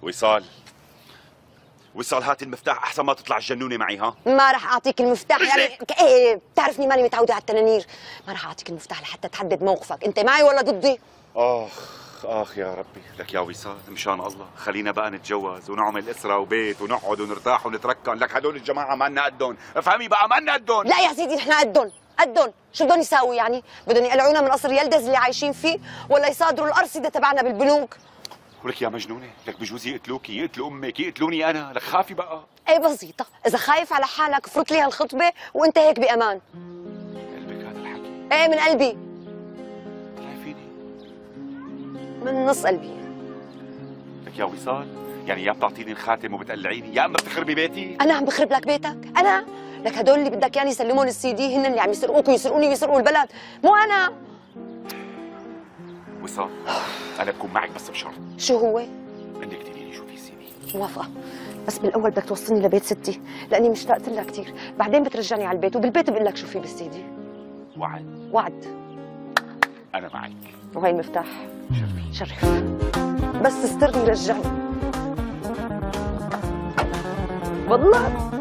وصال وصال، هات المفتاح احسن ما تطلع الجنونه معي. ها ما راح اعطيك المفتاح يعني ايه، بتعرفني ماني متعوده على التنانير. ما راح اعطيك المفتاح لحتى تحدد موقفك، انت معي ولا ضدي؟ اخ يا ربي، لك يا وصال مشان الله خلينا بقى نتجوز ونعمل اسره وبيت ونقعد ونرتاح ونتركن. لك هدول الجماعه ما لنا قدهم، افهمي بقى ما لنا قدهم. لا يا سيدي نحن قدهم. شو بدهم يساووا يعني؟ بدهم يقلعونا من قصر يلدز اللي عايشين فيه ولا يصادروا الارصده تبعنا بالبنوك؟ ولك يا مجنونه، لك بجوز يقتلوكي، يقتلوا امك، يقتلوني انا. لك خافي بقى. ايه بسيطه، اذا خايف على حالك فرط لي هالخطبه وانت هيك بامان. قلبك هذا الحكي؟ ايه من قلبي، طلعي فيني من نص قلبي. لك يا وصال، يعني يا بتعطيني الخاتم وبتقلعيني يا اما بتخربي بيتي. انا عم بخرب لك بيتك؟ انا لك هدول اللي بدك يعني يسلمون السي دي هن اللي عم يسرقوك ويسرقوني ويسرقوا البلد، مو انا. وصال انا بكون معك بس بشرط. شو هو؟ انك تقولي لي شو في السي دي. موافقه، بس بالاول بدك توصلني لبيت ستي لاني مشتاقت لها كثير، بعدين بترجعني على البيت وبالبيت بقول لك شو في بالسي دي. وعد؟ وعد. انا معك. وهي المفتاح. شرف بس استرني رجعني والله.